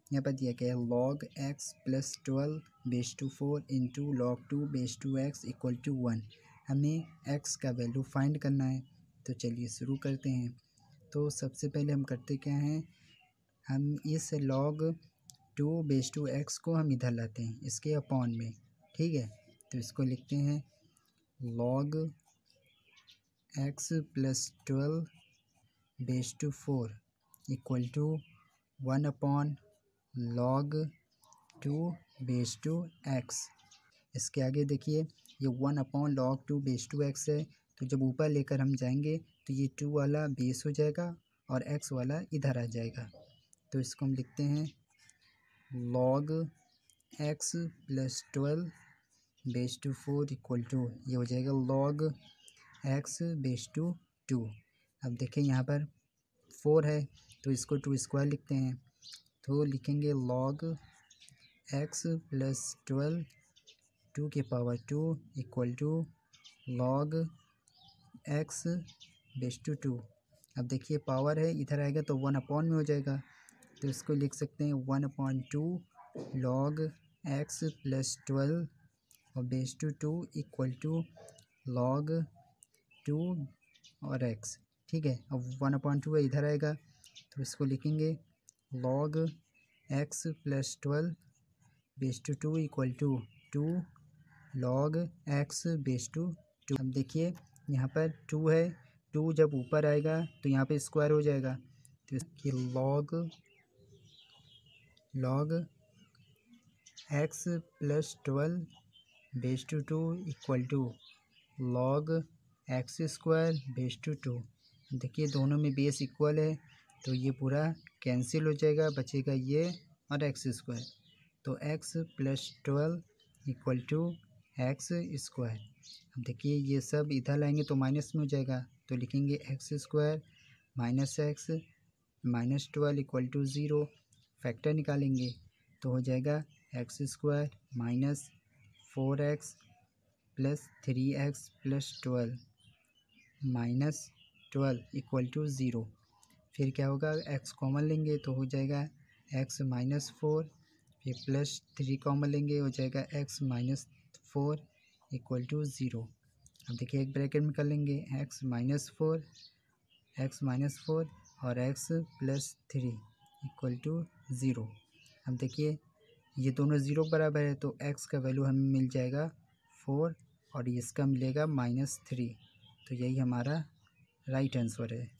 यहाँ पर दिया गया है log x plus 12/4 into log 2/x equal to 1। हमें x का वैल्यू फाइंड करना है, तो चलिए शुरू करते हैं। तो सबसे पहले हम करते क्या हैं, हम इस log 2/x को हम इधर लाते हैं इसके अपॉन में, ठीक है। तो इसको लिखते हैं log x plus 12/4 equal to 1 log 2/x। इसके आगे देखिए ये 1 log 2/x है, तो जब ऊपर लेकर हम जाएंगे तो ये 2 वाला बेस हो जाएगा और x वाला इधर आ जाएगा। तो इसको हम लिखते हैं log x plus 12/4 equal to, ये हो जाएगा log x/2। अब देखिए यहाँ पर 4 है तो इसको 2 स्क्वायर लिखते हैं, तो लिखेंगे log x प्लस 12 2 की power 2 equal to log x/2। अब देखिए पावर है इधर आएगा तो 1 में हो जाएगा, तो इसको लिख सकते हैं 1/2 log x प्लस 12 और /2 इक्वल टू log 2 और x, ठीक है। अब 1/2 है इधर आएगा तो इसको लिखेंगे log x plus 12/2 equal to 2 log x/2। अब देखिए यहाँ पर 2 है, 2 जब ऊपर आएगा तो यहाँ पे स्क्वायर हो जाएगा, तो इसकी log x plus 12/2 equal to log x²/2। देखिए दोनों में बेस इक्वल है तो ये पूरा कैंसिल हो जाएगा, बचेगा ये और x²। तो x plus 12 equal to x²। अब देखिए ये सब इधर लाएंगे तो माइनस में हो जाएगा, तो लिखेंगे x² minus x minus 12 equal to 0। Factor निकालेंगे तो हो जाएगा x² minus 4x plus 3x plus 12 minus 12 equal to 0। फिर क्या होगा, x कॉमन लेंगे तो हो जाएगा x माइनस 4, फिर प्लस 3 कॉमन लेंगे हो जाएगा x माइनस 4 इक्वल टू 0। अब देखिए एक ब्रैकेट में कर लेंगे x माइनस 4 और x प्लस 3 इक्वल टू 0। अब देखिए ये दोनों 0 बराबर है तो x का वैल्यू हमें मिल जाएगा 4 और इसका मिलेगा -3। तो यही हमारा राइट आंसर है।